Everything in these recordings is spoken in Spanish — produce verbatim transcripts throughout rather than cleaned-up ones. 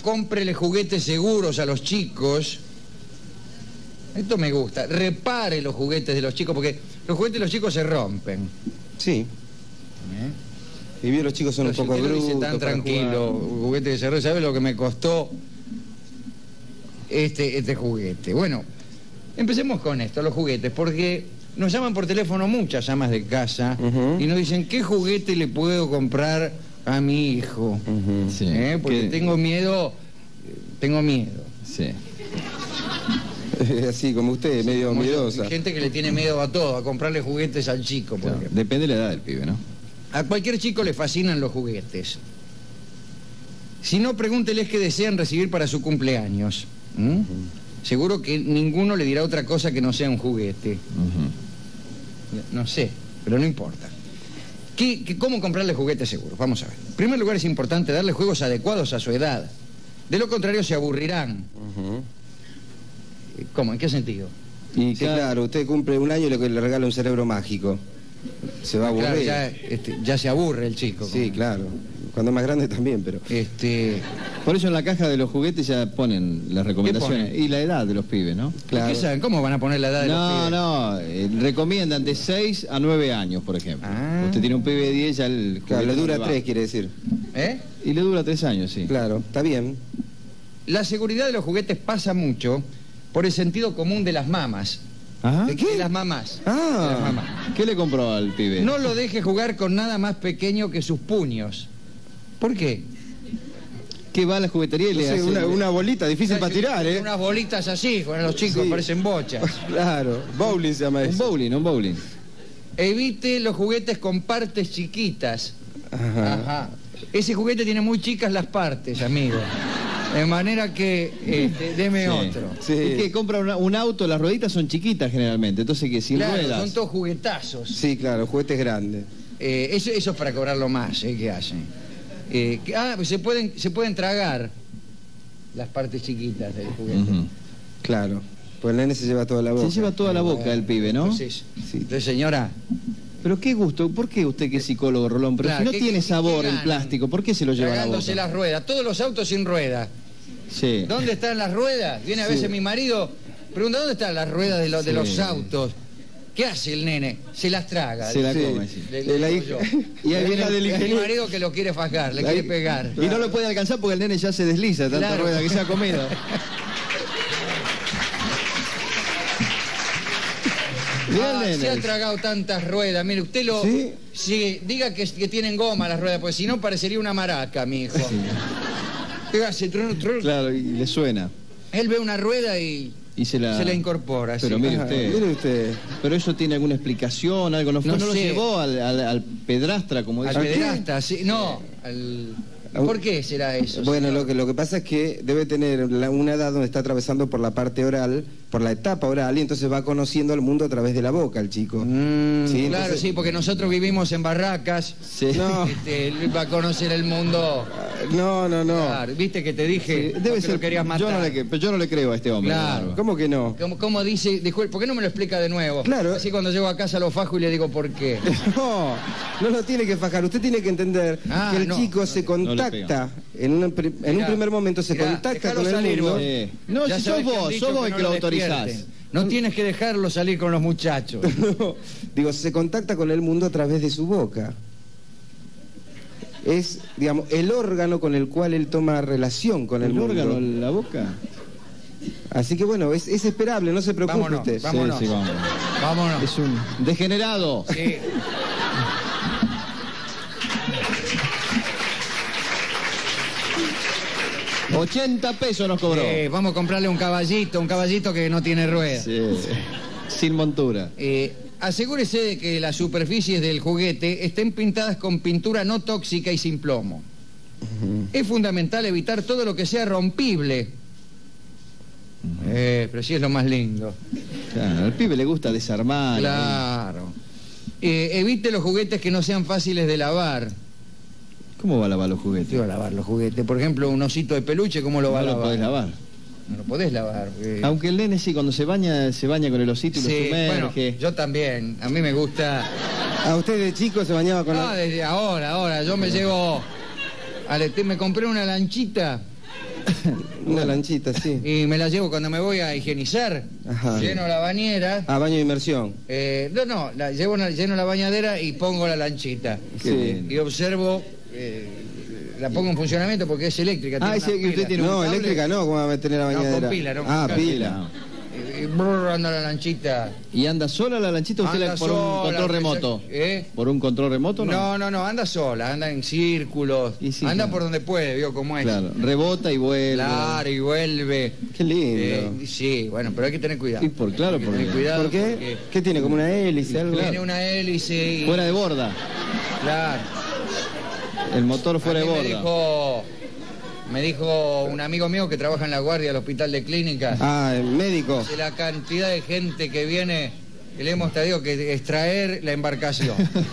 cómprele juguetes seguros a los chicos. Esto me gusta. Repare los juguetes de los chicos, porque los juguetes de los chicos se rompen. Sí. ¿Eh? Y bien, los chicos son Pero un poco si usted lo dice brutos. tan tranquilo, juguete que se rompe. ¿Sabe lo que me costó este, este juguete? Bueno, empecemos con esto, los juguetes, porque nos llaman por teléfono muchas amas de casa uh-huh. y nos dicen, ¿qué juguete le puedo comprar a mi hijo? Uh-huh. sí. ¿Eh? Porque ¿Qué? tengo miedo, tengo miedo. Sí. Así como usted, sí, medio como miedosa. Hay gente que le tiene miedo a todo, a comprarle juguetes al chico. Por claro, depende de la edad del pibe, ¿no? A cualquier chico le fascinan los juguetes. Si no, pregúnteles qué desean recibir para su cumpleaños. ¿Mm? Uh-huh. Seguro que ninguno le dirá otra cosa que no sea un juguete. Uh-huh. No sé, pero no importa. ¿Qué, qué, ¿Cómo comprarle juguetes seguros? Vamos a ver. En primer lugar, es importante darle juegos adecuados a su edad. De lo contrario, se aburrirán. Uh-huh. ¿Cómo? ¿En qué sentido? Y sí, claro, claro, usted cumple un año y le, le regala un cerebro mágico. Se va a aburrir. Claro, ya, este, ya se aburre el chico. Sí, claro. Cuando es más grande también, pero... Este... Por eso en la caja de los juguetes ya ponen las recomendaciones. Y la edad de los pibes, ¿no? Claro. ¿Qué saben? ¿Cómo van a poner la edad de no, los pibes? No, no. Eh, recomiendan de seis a nueve años, por ejemplo. Ah. Usted tiene un pibe de diez, ya el... Claro, le dura tres, quiere decir. ¿Eh? Y le dura tres años, sí. Claro, está bien. La seguridad de los juguetes pasa mucho por el sentido común de las mamas. ¿Ah? ¿De qué? De las mamás. Ah. De las mamás. ¿Qué le compró al pibe? No lo deje jugar con nada más pequeño que sus puños. ¿Por qué? ¿Qué va a la juguetería y no le sé, hace? Una, una bolita difícil para tirar, ¿eh? Unas bolitas así, con los chicos sí. parecen bochas. Claro, bowling se llama eso. Un bowling, un bowling. Evite los juguetes con partes chiquitas. Ajá. Ajá. Ese juguete tiene muy chicas las partes, amigo. De manera que, este, deme sí, otro. Sí. Es que compra una, un auto, las rueditas son chiquitas generalmente, entonces que sin claro, ruedas. Son todos juguetazos. Sí, claro, juguetes grandes. Eh, eso, eso es para cobrarlo más, ¿eh? ¿Qué hacen? Eh, que, ah, pues se pueden, se pueden tragar las partes chiquitas del juguete. Uh-huh. Claro, pues el nene se lleva toda la boca. Se lleva toda la boca el pibe, ¿no? Entonces, sí. Entonces, señora... Pero qué gusto, ¿por qué usted que es psicólogo, Rolón? Pero claro, si no ¿qué, tiene qué, sabor qué el plástico, ¿por qué se lo lleva a la boca? Tragándose las ruedas, todos los autos sin ruedas. Sí. ¿Dónde están las ruedas? Viene a veces sí. mi marido, pregunta, ¿dónde están las ruedas de, lo, sí. de los autos? ¿Qué hace el nene? Se las traga. Se la sí. come, sí. Le, le la hija... Y ahí viene del mi marido que lo quiere fajar, le la quiere pegar. Y no lo puede alcanzar porque el nene ya se desliza, tanta claro. rueda que se ha comido. Ah, se ha tragado tantas ruedas, mire, usted lo... ¿Sí? Sí, diga que, que tienen goma las ruedas, porque si no parecería una maraca, mi hijo. Sí. Hace trun, trun. Claro, y le suena. Él ve una rueda y, y se, la... se la incorpora. Pero sí. mire usted, mire usted. Pero eso tiene alguna explicación, algo, no, no, no lo llevó al, al, al pedrastra, como dice. Al pedrastra, sí, no, al... ¿Por qué será eso? Bueno, lo que, lo que pasa es que debe tener la, una edad donde está atravesando por la parte oral, por la etapa oral, y entonces va conociendo el mundo a través de la boca el chico. Mm, ¿sí? Claro, entonces... sí, porque nosotros vivimos en barracas. Sí. No. Este, él va a conocer el mundo. No, no, no. Claro, viste que te dije, sí, debe ser, lo querías matar. Yo no, le, yo no le creo a este hombre. Claro. ¿Cómo que no? ¿Cómo, cómo dice? Disculpe, ¿por qué no me lo explica de nuevo? Claro. Así cuando llego a casa lo fajo y le digo por qué. No, no lo tiene que fajar. Usted tiene que entender ah, que el no, chico no, se contacta. No en, un, en mirá, un primer momento se mirá, contacta con el salir, mundo. Sí. No, ya si sos vos, sos vos el que, que lo autorizás. No tienes que dejarlo salir con los muchachos. No, digo, se contacta con el mundo a través de su boca. Es, digamos, el órgano con el cual él toma relación con el, el mundo. ¿El órgano, la boca? Así que bueno, es, es esperable, no se preocupe vámonos, usted. Vámonos, sí, sí, vámonos. Vámonos. Es un degenerado. Sí. ochenta pesos nos cobró. Eh, vamos a comprarle un caballito, un caballito que no tiene ruedas. Sí, sin montura. Eh, asegúrese de que las superficies del juguete estén pintadas con pintura no tóxica y sin plomo. Uh-huh. Es fundamental evitar todo lo que sea rompible. Uh-huh. Eh, pero sí es lo más lindo. Claro, al pibe le gusta desarmar. Claro. Eh, evite los juguetes que no sean fáciles de lavar. ¿Cómo va a lavar los juguetes? ¿Qué va a lavar los juguetes? Por ejemplo, un osito de peluche, ¿cómo lo va no a lavar? No lo podés lavar. No lo podés lavar. Porque... Aunque el nene sí, cuando se baña, se baña con el osito y sí, lo sumerge. Bueno, yo también. A mí me gusta... ¿A usted de chico se bañaba con No, la... desde ahora, ahora. Yo me llevo... Ale, me compré una lanchita Una lanchita, sí. Y me la llevo cuando me voy a higienizar. Ajá. Lleno la bañera. Ah, baño de inmersión. Eh, no, no, la, llevo una, lleno la bañadera y pongo la lanchita. Sí. Y observo, eh, la pongo en funcionamiento porque es eléctrica. Ah, tiene ese una que usted pila. tiene un No, cable. eléctrica no, ¿cómo va a meter la No, con bañadera? pila, no, Ah, con pila. No. Y, y brrr, anda la lanchita. ¿Y anda sola la lanchita o usted Anda la por un sola, control remoto? ¿eh? ¿Por un control remoto no? No, no, no, anda sola, anda en círculos. Y sí, anda claro. por donde puede, vio cómo es. Claro, rebota y vuelve. Claro, y vuelve. Qué lindo. Eh, sí, bueno, pero hay que tener cuidado. Y por claro, Hay que porque tener cuidado ¿Por qué? porque ¿Qué tiene? ¿Como una hélice? Algo? tiene una hélice y... fuera de borda. Claro. El motor fuera A de mí borda. Me dijo, me dijo un amigo mío que trabaja en la guardia del hospital de clínicas, Ah, el médico. de la cantidad de gente que viene, que le hemos traído que extraer la embarcación.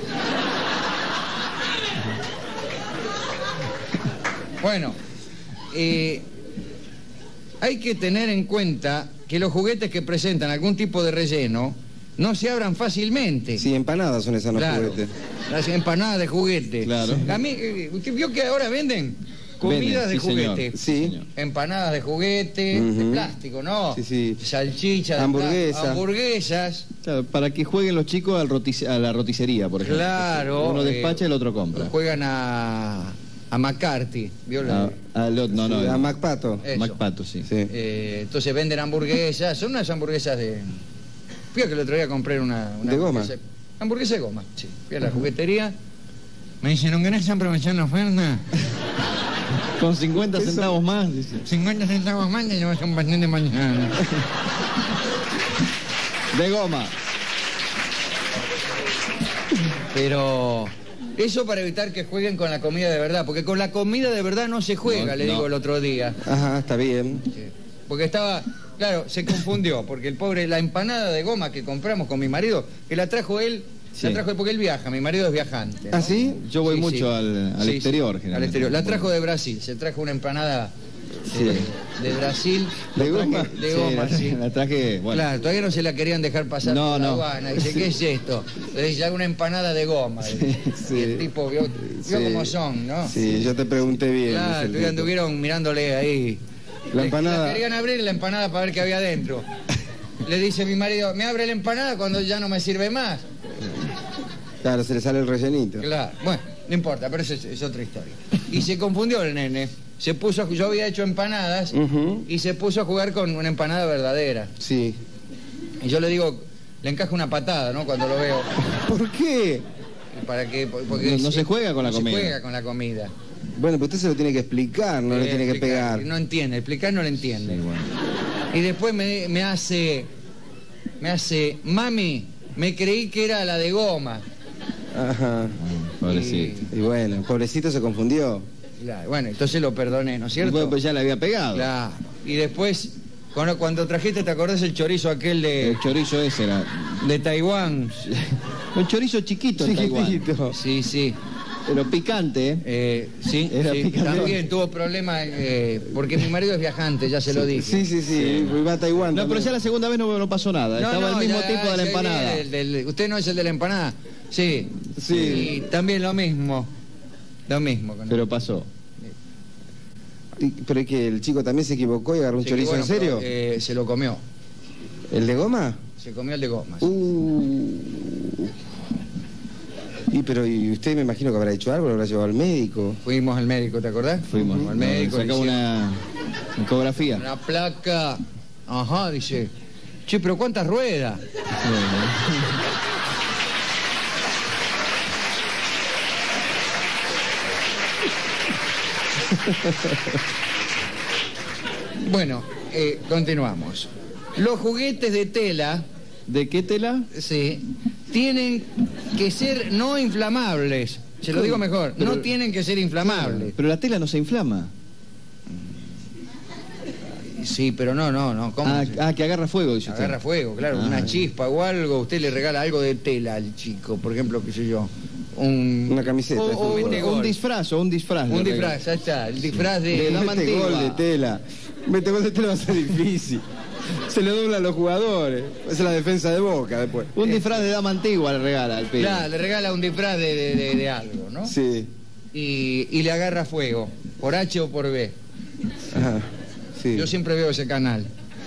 Bueno, eh, hay que tener en cuenta que los juguetes que presentan algún tipo de relleno no se abran fácilmente. Sí, empanadas son esas los Claro, juguetes. las empanadas de juguete. Claro. A mí, eh, ¿usted vio que ahora venden comidas Venden, de sí, señor. juguete? Sí. señor. Empanadas de juguete, de Ujú. plástico, ¿no? Sí, sí. Salchichas, de Hamburguesa. plástico, hamburguesas. Claro, para que jueguen los chicos al rotice- a la roticería, por ejemplo. Claro. Uno eh, despacha y el otro compra. Juegan a, a McCarthy, ¿vio? A, a lo- no, no, Sí, a el- Macpato. Eso. Macpato, sí. Sí. Eh, entonces venden hamburguesas, son unas hamburguesas de... Fui a que el otro día compré una... una ¿De goma? hamburguesa- Hamburguesa de goma, sí. Fui a la juguetería, me dijeron, ¿querés aprovechar la oferta? Con cincuenta Eso- centavos más. dice. cincuenta centavos más y llevas un pastel de mañana. De goma. Pero eso para evitar que jueguen con la comida de verdad, porque con la comida de verdad no se juega, No, le no. digo el otro día. Ajá, está bien. Porque estaba, claro, se confundió, porque el pobre, la empanada de goma que compramos con mi marido, que la trajo él, Sí. la trajo él porque él viaja, mi marido es viajante. ¿no? ¿Ah, sí? Yo voy Sí, mucho sí. al, al Sí, exterior, sí, generalmente. al exterior. La trajo de Brasil, se trajo una empanada Sí. de, de Brasil. ¿De La traje goma? De Sí, goma, la, sí. la traje, bueno. Claro, todavía no se la querían dejar pasar No, por la no. aduana. Dice, ¿qué es esto? Le dice, una empanada de goma. sí. Y el tipo vio, vio Sí. cómo son, ¿no? Sí, yo te pregunté bien. Claro, dice el todavía tipo. anduvieron mirándole ahí. La Le- empanada. la querían abrir la empanada para ver qué había adentro. Le dice mi marido, me abre la empanada cuando ya no me sirve más. Claro, se le sale el rellenito. Claro, bueno, no importa, pero eso es, es otra historia. Y se confundió el nene. Se puso, a- yo había hecho empanadas Ujú. y se puso a jugar con una empanada verdadera. Sí. Y yo le digo, le encajo una patada, ¿no? Cuando lo veo. ¿Por qué? Para que, porque No- no se juega con la no comida. Se juega con la comida. Bueno, pero usted se lo tiene que explicar, no le Eh, tiene que explicar, pegar. No entiende, explicar no le entiende. Sí, bueno. Y después me, me hace, me hace, mami, me creí que era la de goma. Ajá. Pobrecito. Y bueno, pobrecito se confundió. Claro, bueno, entonces lo perdoné, ¿no es cierto? Bueno, pues ya le había pegado. Claro. Y después, cuando, cuando trajiste, ¿te acordás el chorizo aquel de, El chorizo ese era. de Taiwán? Un chorizo chiquito en Taiwán. Chiquitito. Sí, sí. Pero picante, ¿eh? Eh, sí, Era sí. picante. También tuvo problemas, eh, porque mi marido es viajante, ya se lo dije. Sí, sí, sí, va a Taiwán. No, pero también. ya la segunda vez no, no pasó nada. No, Estaba no, el mismo ya- tipo de la ya empanada. viene del- del- ¿Usted no es el de la empanada? Sí. Sí. Y también lo mismo. Lo mismo. Con Pero pasó. Y- Pero es que el chico también se equivocó y agarró un Sí, chorizo, bueno, ¿en serio? pero, eh, se lo comió. ¿El de goma? Se comió el de goma. Uh. Y pero y usted me imagino que habrá hecho algo, lo habrá llevado al médico. Fuimos al médico, ¿te acordás? Fuimos al médico. Sacó le hicieron una ecografía. una placa. Ajá, dice. Che, pero ¿cuántas ruedas? Bueno, eh, continuamos. Los juguetes de tela, ¿De qué tela? sí, tienen que ser no inflamables. Se lo digo mejor, no Pero- tienen que ser inflamables. Pero la tela no se inflama. Sí, pero no, no, no. ¿Cómo Ah, se- ah, que agarra fuego, dice usted. Agarra fuego, claro, Ah. una chispa o algo, usted le regala algo de tela al chico, por ejemplo, qué sé yo, un... Una camiseta. O, o- Un o metegol. un disfraz, o un disfraz. Un le disfraz, ya está, el disfraz de... De dama Mete antigua. gol de tela. Mete gol de tela va a ser difícil. Se le dobla a los jugadores. Esa es la defensa de Boca después. Un disfraz de dama antigua le regala al pibe. Claro, le regala un disfraz de, de- de- de algo, ¿no? Sí. Y, y le agarra fuego, por H o por B. Ajá, sí. Yo siempre veo ese canal.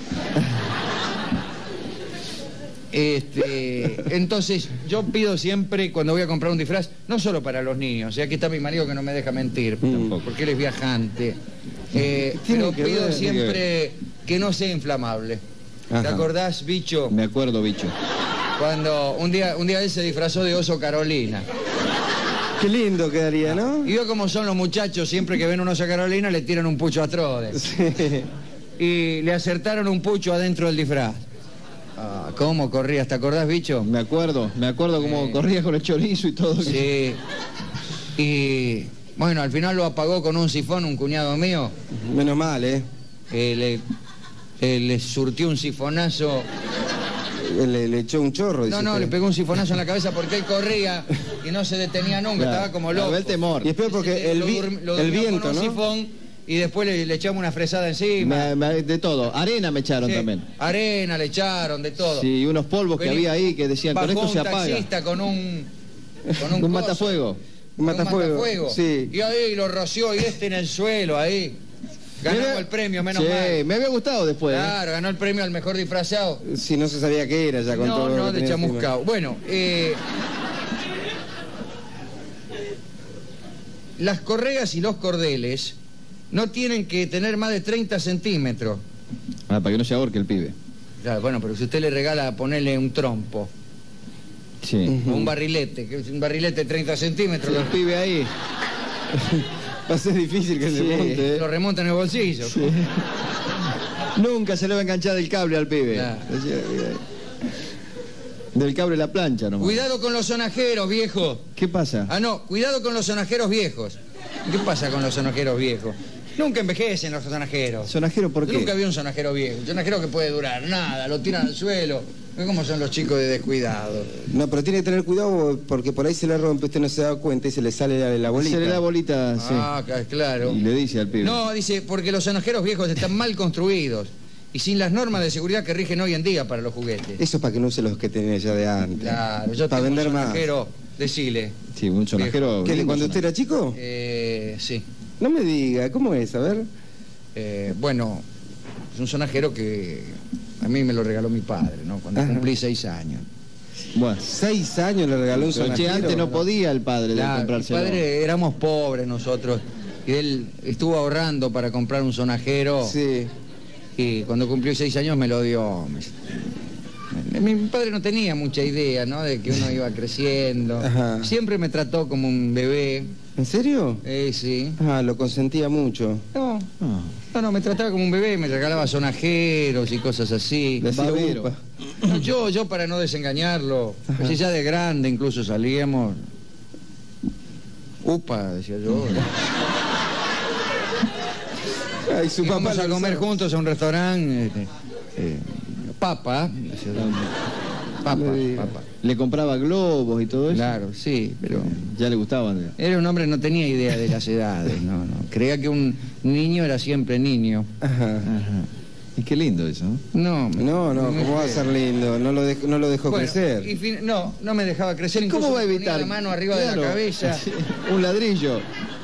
Este, entonces, yo pido siempre, cuando voy a comprar un disfraz, no solo para los niños, y aquí está mi marido que no me deja mentir, Mm. porque él es viajante, eh, Tiene pero que pido ver. siempre que no sea inflamable. Ajá. ¿Te acordás, bicho? Me acuerdo, bicho. Cuando un día, un día él se disfrazó de oso Carolina. Qué lindo quedaría, ¿no? Y veo cómo son los muchachos, siempre que ven un oso Carolina le tiran un pucho a Trode. Sí. Y le acertaron un pucho adentro del disfraz. Ah, ¿cómo corrías? ¿Te acordás, bicho? Me acuerdo, me acuerdo cómo Sí. corría con el chorizo y todo. Sí. Y bueno, al final lo apagó con un sifón un cuñado mío. Menos mal, ¿eh? Que le, eh, le surtió un sifonazo. Le, le echó un chorro. No, dice no, usted. le pegó un sifonazo en la cabeza porque él corría y no se detenía nunca, Claro. estaba como Claro, loco. el temor. Y espero porque el, Lo vi- durm- lo el durmió viento, con un ¿no? sifón y después le, le echamos una fresada encima. Me- me- de todo. Arena me echaron Sí, también. arena le echaron, de todo. Sí, unos polvos que Vení, había ahí que decían, con bajó esto se un apaga. taxista con un... Con un, Un coso, matafuego. Un con matafuego, sí. Y ahí lo roció y este en el suelo, ahí. Ganamos Mira- el premio, menos Sí, mal. me había gustado después. ¿eh? Claro, ganó el premio al mejor disfrazado. Si no se sabía qué era ya con todo No, lo no, que de tenía encima. chamuscao. Bueno, eh, las correas y los cordeles no tienen que tener más de treinta centímetros. Ah, para que no se ahorque el pibe. Claro, bueno, pero si usted le regala ponerle un trompo Sí. o un barrilete, que es un barrilete de treinta centímetros, El lo, pibe ahí. Va a ser difícil que Sí. se monte, ¿eh? lo remonta en el bolsillo. Nunca se le va a enganchar el cable al pibe. Claro. Decía, mira. Del cable a la plancha nomás. Cuidado con los sonajeros, viejo. ¿Qué pasa? Ah, no, cuidado con los sonajeros viejos. ¿Qué pasa con los sonajeros viejos? Nunca envejecen los sonajeros. ¿Sonajero por Yo qué? nunca vi un sonajero viejo. Un sonajero que puede durar nada, lo tiran al suelo. ¿Ve cómo son los chicos de descuidado? No, pero tiene que tener cuidado porque por ahí se le rompe, usted no se da cuenta y se le sale la, la bolita. Se le da bolita, sí. Ah, ca- claro. Y le dice al pibe. No, dice, porque los sonajeros viejos están mal construidos y sin las normas de seguridad que rigen hoy en día para los juguetes. Eso es para que no use los que tenía ya de antes. Claro, yo para tengo vender un más. sonajero, decile. Sí, un sonajero. ¿Qué, de lindo cuando usted sonajero. era chico? Eh, sí. No me diga, ¿cómo es? A ver. Eh, bueno, es un sonajero que a mí me lo regaló mi padre, ¿no? Cuando Ajá. cumplí seis años. Bueno. Seis años le regaló un Pero che, sonajero. antes no podía el padre de Claro, mi comprárselo. padre, éramos pobres nosotros. Y él estuvo ahorrando para comprar un sonajero. Sí. Y cuando cumplió seis años me lo dio. Me- Mi padre no tenía mucha idea, ¿no? De que uno iba creciendo. Ajá. Siempre me trató como un bebé. ¿En serio? Eh, sí. Ah, lo consentía mucho. No, Ah. no, no, me trataba como un bebé, me regalaba sonajeros y cosas así. Le hacía Babero. upa. No, yo, yo para no desengañarlo, pues ya de grande incluso salíamos. Upa, decía yo. Ay, su Y papá vamos a lo comer usaba. juntos a un restaurante. este, eh, papa, decía yo. Papa, No me diga. papa. Le compraba globos y todo eso. Claro, sí, pero Ya le gustaban. era un hombre que no tenía idea de las edades, no, no. Creía que un niño era siempre niño. Ajá. Ajá. Y qué lindo eso, ¿no? No, No, no, muy ¿cómo va a feo. ser lindo? No lo, dej- no lo dejó Bueno, crecer. y fin- no, no me dejaba crecer. ¿Y incluso cómo va a me ponía evitar? la mano arriba de Claro. la cabeza. Sí, un ladrillo.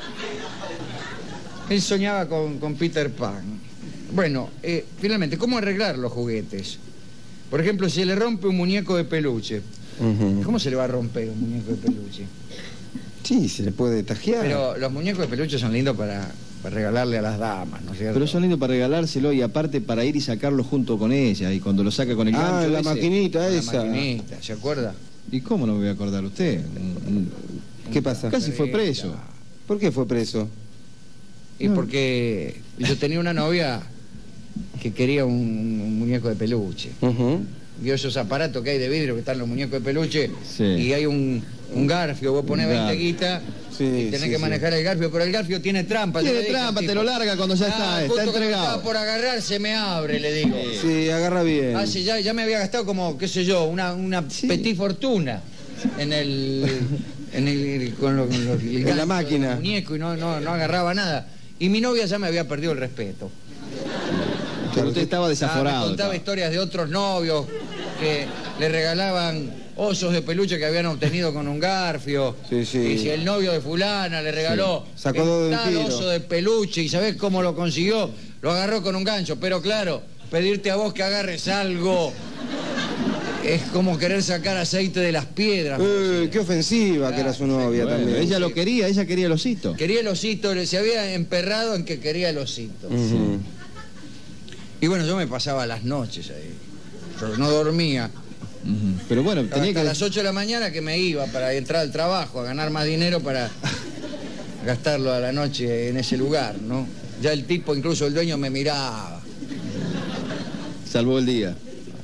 Él soñaba con, con Peter Pan. Bueno, eh, finalmente, ¿cómo arreglar los juguetes? Por ejemplo, si le rompe un muñeco de peluche. Ujú. ¿Cómo se le va a romper un muñeco de peluche? Sí, se le puede tajear. Pero los muñecos de peluche son lindos para, para regalarle a las damas, ¿no es cierto? Pero son lindos para regalárselo y aparte para ir y sacarlo junto con ella. Y cuando lo saca con el Ah, gancho la ese- maquinita La esa. maquinita, ¿se acuerda? ¿Y cómo no me voy a acordar usted? Mm, mm. ¿Qué pasa? Casi fue preso. ¿Por qué fue preso? Y porque yo tenía una novia que quería un, un muñeco de peluche. Ujú. Vio esos aparatos que hay de vidrio que están los muñecos de peluche Sí. y hay un, un garfio, vos ponés Un veinte garfio. guitas Sí, y tenés sí, que sí. manejar el garfio, pero el garfio tiene trampa. yo Tiene le dije al trampa, te tipo. lo larga cuando ya está, Ah, está justo cuando entregado. estaba por agarrar se me abre, le digo. Sí, agarra bien. Ah, sí, ya, ya me había gastado como, qué sé yo, una, una Sí. petit fortuna en el, en el, con lo- con lo- el En la gancho máquina. del muñeco y no, no, no agarraba nada. Y mi novia ya me había perdido el respeto. Pero usted estaba Ah, desaforado. me contaba estaba. historias de otros novios que le regalaban osos de peluche que habían obtenido con un garfio. Sí, sí. Y si el novio de fulana le regaló Sí. Sacó de un tal tiro. oso de peluche y ¿sabés cómo lo consiguió? lo agarró con un gancho, pero claro, pedirte a vos que agarres algo es como querer sacar aceite de las piedras. Eh, qué ofensiva claro, que era su novia bueno, también. Ella lo quería, ella quería el osito. Quería el osito, se había emperrado en que quería el osito. Uh-huh. Y bueno, yo me pasaba las noches ahí. Yo no dormía. Uh-huh. Pero bueno, tenía hasta que... a las ocho de la mañana que me iba para entrar al trabajo, a ganar más dinero para gastarlo a la noche en ese lugar, ¿no? Ya el tipo, incluso el dueño, me miraba. Salvó el día.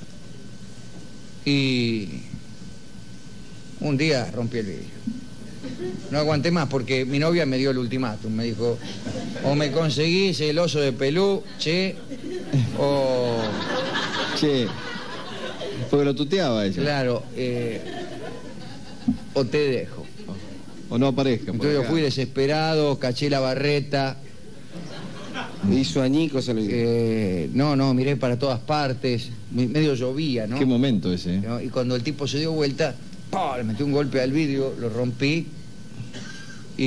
Y un día rompí el vidrio. No aguanté más porque mi novia me dio el ultimátum. Me dijo, o me conseguís el oso de peluche, o... Che, porque lo tuteaba ella. Claro, eh, o te dejo. O no aparezca. Entonces yo fui desesperado, caché la barreta. Hizo añicos se lo eh, No, no, miré para todas partes. Medio llovía, ¿no? Qué momento ese. ¿eh? ¿No? Y cuando el tipo se dio vuelta, ¡pah!, le metí un golpe al vidrio, lo rompí y,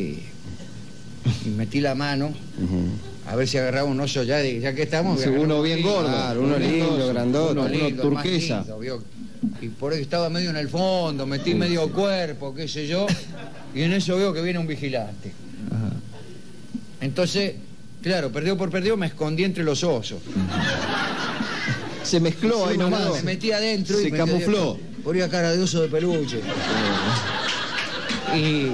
y metí la mano uh-huh. a ver si agarraba un oso ya, de, ya que estamos. Sí, uno bien gordo, claro, uno lindo, grandote, uno, uno lindo, turquesa. Lindo, ¿vio? Y por eso estaba medio en el fondo, metí sí, medio sí. cuerpo, qué sé yo, y en eso veo que viene un vigilante. Ajá. Entonces, claro, perdido por perdido me escondí entre los osos. Se mezcló ahí nomás. Me metí adentro se y me camufló. Quedé, ponía cara de oso de peluche. y,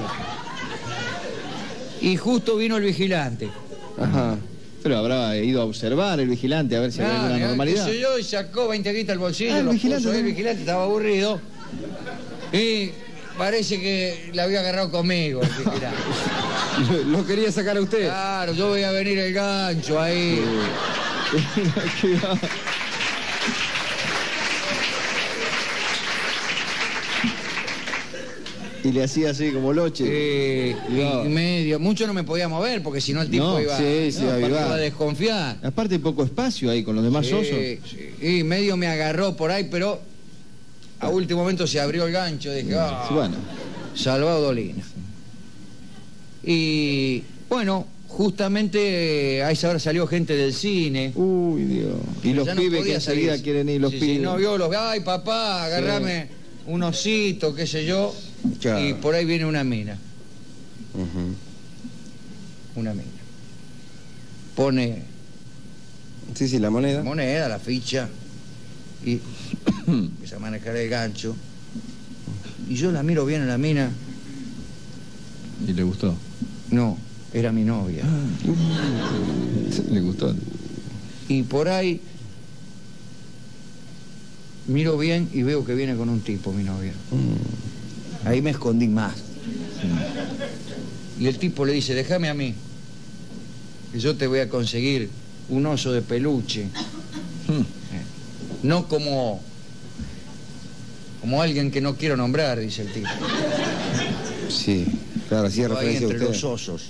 y justo vino el vigilante. Ajá. Pero habrá ido a observar el vigilante a ver si había alguna normalidad. Qué sé yo, y sacó veinte guitas al bolsillo. Ah, el vigilante, puso, el vigilante estaba aburrido. Y parece que la había agarrado conmigo el vigilante. Lo quería sacar a usted. Claro, yo voy a venir el gancho ahí. Y le hacía así como loche. Eh, no. Y medio. Mucho no me podía mover porque si no el tipo no, iba, sí, sí, no, iba a desconfiar. Aparte hay poco espacio ahí con los demás sí, osos. Sí. Y medio me agarró por ahí, pero a último momento se abrió el gancho. Dije, ah, sí, bueno. Salvado Dolina. Y bueno, justamente a esa hora salió gente del cine. Uy, Dios. Y los pibes no que enseguida salir. Quieren ir los sí, pibes. Sí, no vio los, ay papá, agarrame sí. un osito, qué sé yo. Claro. Y por ahí viene una mina. Uh-huh. Una mina. Pone... Sí, sí, la moneda. La moneda, la ficha. Y empieza a manejar el gancho. Y yo la miro bien a la mina. ¿Y le gustó? No, era mi novia. Uh, ¿Le gustó? Y por ahí miro bien y veo que viene con un tipo, mi novia. Mm. Ahí me escondí más. Sí. Y el tipo le dice, déjame a mí, que yo te voy a conseguir un oso de peluche. Mm. Eh, no como, como alguien que no quiero nombrar, dice el tipo. Sí, claro, así es referencia ahí entre a usted. los osos.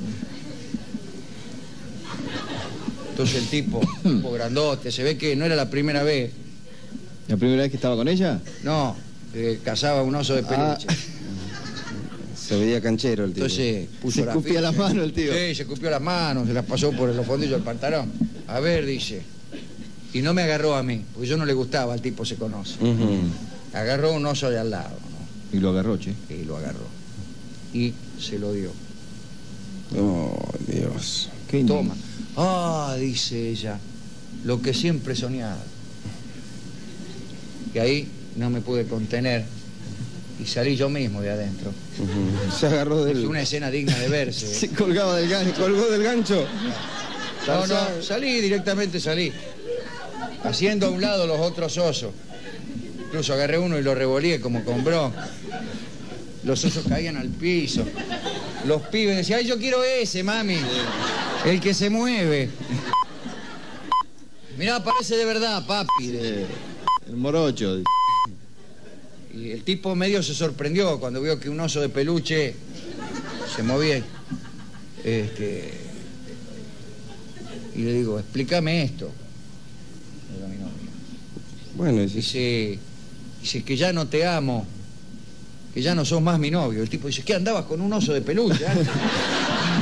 Entonces el tipo, tipo grandote, se ve que no era la primera vez. ¿La primera vez que estaba con ella? No, eh, cazaba un oso de peluche. Ah. Se veía canchero el tío. Entonces puso se la escupía las manos el tío. Sí, se escupió las manos, se las pasó por los fondillos del pantalón. A ver, dice. Y no me agarró a mí, porque yo no le gustaba, el tipo se conoce. Uh-huh. Agarró un oso de al lado, ¿no? Y lo agarró, che. Y lo agarró. Y se lo dio. Oh, Dios. ¿Qué toma? Ah, dice ella, lo que siempre he soñado. Y ahí no me pude contener y salí yo mismo de adentro. Uh-huh. Se agarró del... Es una escena digna de verse. ¿eh? Se colgaba del gancho, colgó del gancho. No, no, salí directamente, salí. Haciendo a un lado los otros osos. Incluso agarré uno y lo revolí como con bronca. Los osos caían al piso. Los pibes decían, ay, yo quiero ese, mami. El que se mueve. Mirá, parece de verdad, papi. De... El morocho. Y el tipo medio se sorprendió cuando vio que un oso de peluche se movía. Este... Y le digo, explícame esto. Era mi novia. Bueno, dice, dice que ya no te amo, que ya no sos más mi novio. El tipo dice, ¿qué andabas con un oso de peluche? ¿Eh?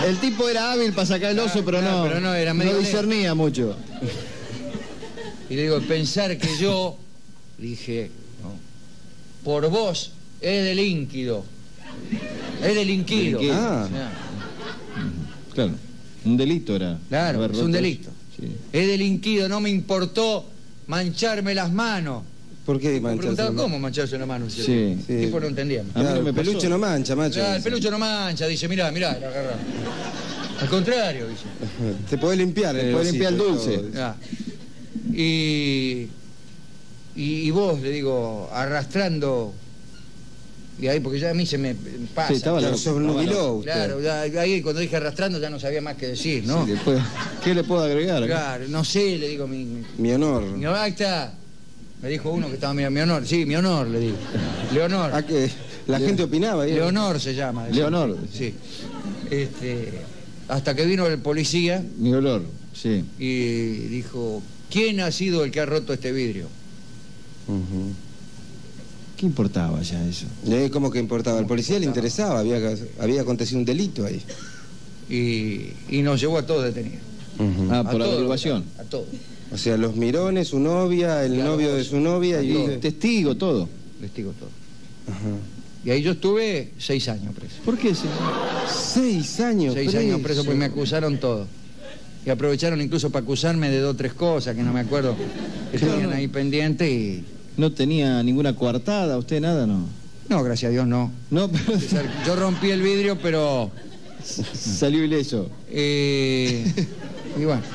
El tipo era hábil para sacar el oso, pero no, Ah, pero no, era medio no lento. discernía mucho. Y le digo, pensar que yo, dije, no, por vos es delinquido. Es delinquido. Delinquido. Ah. O sea, Claro, un delito era. claro, haber es roto un eso. delito. Sí. Es delinquido, no me importó mancharme las manos. ¿Por qué Me mancharse preguntaba, la mano? ¿cómo mancharse la mano? Sí. El Sí. tipo no entendía. A mí Claro, no me el pasó. peluche no mancha, macho. Claro, el peluche no mancha, dice, mirá, mirá, la agarra. Al contrario, dice. Se puede limpiar. Se el puede limpiar el osito y dulce. todo. Ah. Y, y, y vos, le digo, arrastrando. Y ahí, porque ya a mí se me pasa. Sí, estaba Claro, loco. sos nubiló usted. Claro, ya- ahí cuando dije arrastrando ya no sabía más qué decir, ¿no? Sí, le puedo- ¿Qué le puedo agregar? acá? Claro, no sé, le digo, mi, mi, Mi honor. mi ahí está. Me dijo uno que estaba, mira, mi honor, sí, mi honor, le digo. Leonor. Ah, que la Le- gente opinaba. ¿eh? Leonor se llama. decía. Leonor. Sí. Este, hasta que vino el policía Mi olor, sí. y dijo, ¿quién ha sido el que ha roto este vidrio? Ujú. ¿Qué importaba ya eso? Y ahí como que importaba. Al policía le interesaba. Había, había acontecido un delito ahí. Y, y nos llevó a todos detenidos. Ujú. Ah, A por todos, averiguación. A todos. O sea, los mirones, su novia, el Claro, novio de su novia y... todo. Testigo, todo. Testigos todos. Ajá. Y ahí yo estuve seis años preso. ¿Por qué, señor? Seis años Seis años preso porque me acusaron todo. Y aprovecharon incluso para acusarme de dos o tres cosas que no me acuerdo que Claro. tenían ahí pendiente y... ¿No tenía ninguna coartada? ¿Usted nada, no? No, gracias a Dios no. No, pero Yo rompí el vidrio, pero... salió ileso. eh, y bueno,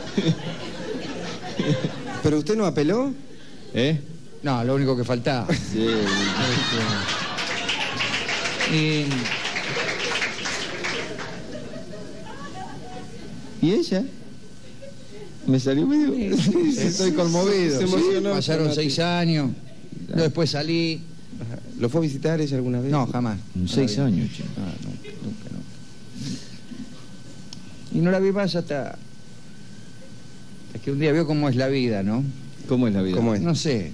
¿Pero usted no apeló? ¿Eh? no, lo único que faltaba. Sí. Y, ¿Y ella? Me salió medio... Estoy conmovido. Se emocionó. pasaron seis años, yo después salí... Ajá. ¿Lo fue a visitar ella alguna vez? No, jamás. Seis No la vi. años, che. Ah, nunca, nunca, nunca. Y no la vi más hasta... Es que un día veo cómo es la vida, ¿no? ¿Cómo es la vida? ¿Cómo es? No sé.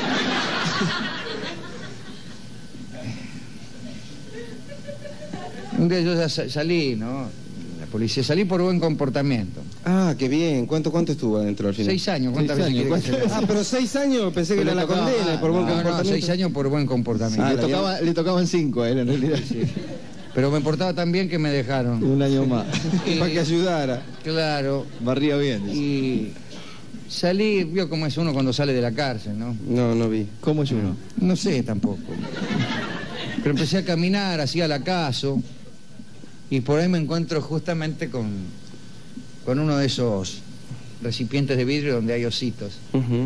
Un día yo ya sa- salí, ¿no? La policía, salí por buen comportamiento. Ah, qué bien. ¿Cuánto, cuánto estuvo adentro al final? Seis años, ¿cuántas Seis veces años, quiere que se Ah, pero seis años pensé que Pero era la le tocaba- condena por buen No, no, comportamiento. seis años por buen comportamiento. Ah, le, la tocaba- le tocaban cinco a él, en realidad. Pero me portaba tan bien que me dejaron. Un año más. Y- Para que ayudara. Claro. Barría bien. dice. Y salí, vio cómo es uno cuando sale de la cárcel, ¿no? No, no vi. ¿Cómo es uno? No sé tampoco. Pero empecé a caminar, hacía la caso, y por ahí me encuentro justamente con, con uno de esos recipientes de vidrio donde hay ositos. Ujú.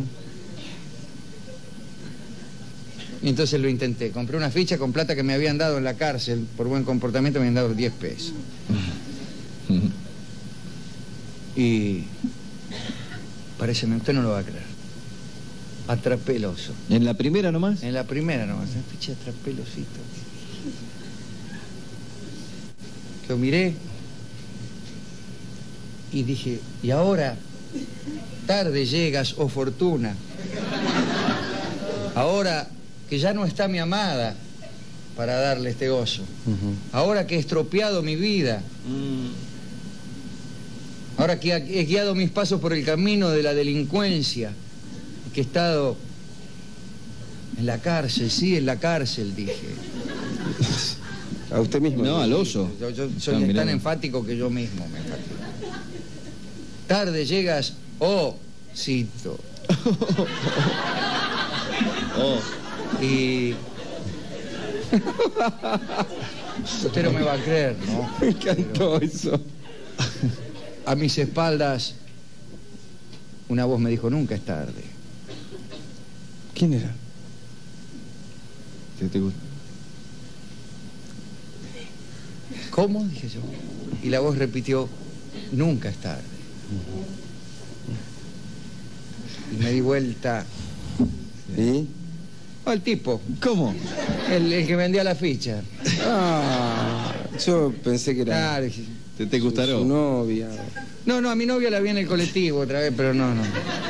Y entonces lo intenté. Compré una ficha con plata que me habían dado en la cárcel, por buen comportamiento me habían dado diez pesos. Y parece, usted no lo va a creer. Atrapé el oso. ¿En la primera nomás? En la primera nomás, en la ficha atrapé el osito. Lo miré y dije, y ahora, tarde llegas, oh fortuna. Ahora que ya no está mi amada para darle este oso. Ujú. Ahora que he estropeado mi vida. Ahora que he guiado mis pasos por el camino de la delincuencia. Que he estado en la cárcel, sí, en la cárcel, dije. A usted mismo. No, al oso. Yo, yo Ah, soy mirá. tan enfático que yo mismo me enfatico. Tarde llegas, oh, cito. Oh. Y... Usted no me va a creer, ¿no? Me encantó eso. A mis espaldas, una voz me dijo, nunca es tarde. ¿Quién era? ¿Qué te gusta? ¿Cómo? Dije yo. Y la voz repitió, nunca es tarde. Y me di vuelta. ¿Y? Oh, el tipo, ¿Cómo? el, el que vendía la ficha. Ah, yo pensé que era Claro, dije, ¿Te, te su, gustaron? su novia. no, no, a mi novia la vi en el colectivo otra vez, pero no, no.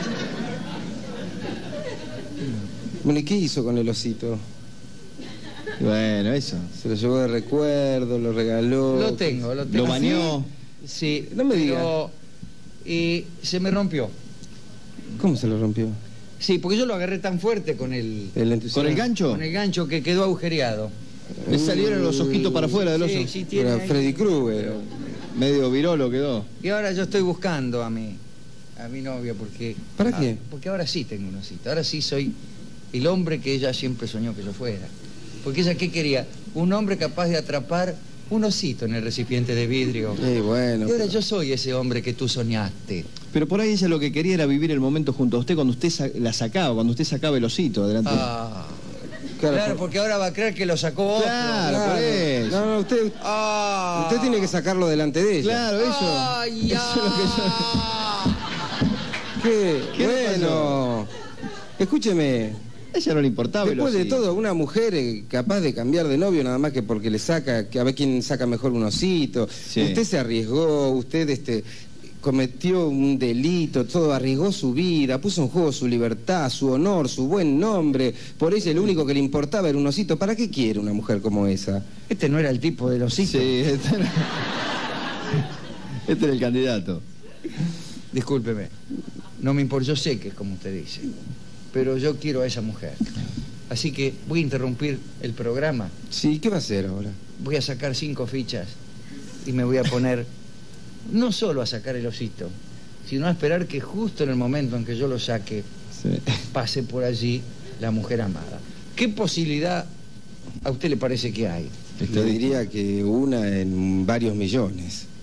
Bueno, ¿y qué hizo con el osito? Bueno, eso. Se lo llevó de recuerdo, lo regaló. Lo tengo, lo tengo. Lo bañó. Sí, No me diga. pero, y se me rompió. ¿Cómo se lo rompió? Sí, porque yo lo agarré tan fuerte con el, El entusiasmo. ¿Con el gancho? con el gancho que quedó agujereado. Le salieron los ojitos para afuera del oso. Sí, sí, tiene Era ahí. Freddy Krueger. Medio virolo quedó. Y ahora yo estoy buscando a mi, a mi novia porque... ¿Para ah, qué? Porque ahora sí tengo un osito. Ahora sí soy el hombre que ella siempre soñó que yo fuera. Porque ella, ¿qué quería? Un hombre capaz de atrapar un osito en el recipiente de vidrio. Sí, bueno. Y ahora pero- yo soy ese hombre que tú soñaste. Pero por ahí ella lo que quería era vivir el momento junto a usted cuando usted sa- la sacaba, cuando usted sacaba el osito adelante. Ah, Claro, claro, por- porque ahora va a creer que lo sacó otro. Claro, por eso. No, no, usted, Ah. usted tiene que sacarlo delante de ella. Claro, eso. Ay, eso es lo que yo... ¿Qué? ¿Qué le Bueno. Escúcheme. A ella no le importaba el Después de osito. todo, una mujer eh, capaz de cambiar de novio nada más que porque le saca, que a ver quién saca mejor un osito. Sí. Usted se arriesgó, usted este cometió un delito, todo, arriesgó su vida, puso en juego su libertad, su honor, su buen nombre. Por ella lo único que le importaba era un osito. ¿Para qué quiere una mujer como esa? Este no era el tipo del osito. Sí, este era... este era el candidato. Discúlpeme. No me importa, yo sé que es como usted dice. Pero yo quiero a esa mujer. Así que voy a interrumpir el programa. Sí, ¿qué va a hacer ahora? Voy a sacar cinco fichas y me voy a poner no solo a sacar el osito, sino a esperar que justo en el momento en que yo lo saque Sí. pase por allí la mujer amada. ¿Qué posibilidad a usted le parece que hay? Le diría que una en varios millones.